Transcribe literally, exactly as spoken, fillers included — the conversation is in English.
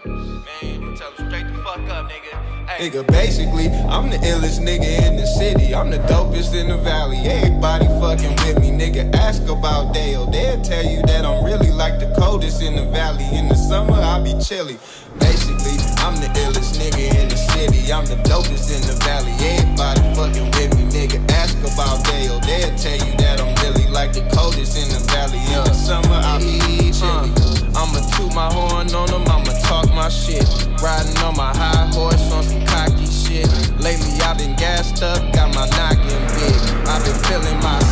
Man, tell him straight the fuck up, nigga. Hey. Nigga, basically, I'm the illest nigga in the city. I'm the dopest in the valley. Everybody fucking with me, nigga. Ask about Dale. They'll tell you that I'm really like the coldest in the valley. In the summer, I be chilly. Basically, I'm the illest nigga in the city. I'm the dopest in the valley. Everybody fucking with me, nigga. Ask about Dale. They'll tell you that I'm really like the coldest in the valley. In the summer, I be chilly. I'ma toot my horn on them, I'ma talk my shit. Riding on my high horse on some cocky shit. Lately I've been gassed up, got my noggin big. I've been feeling my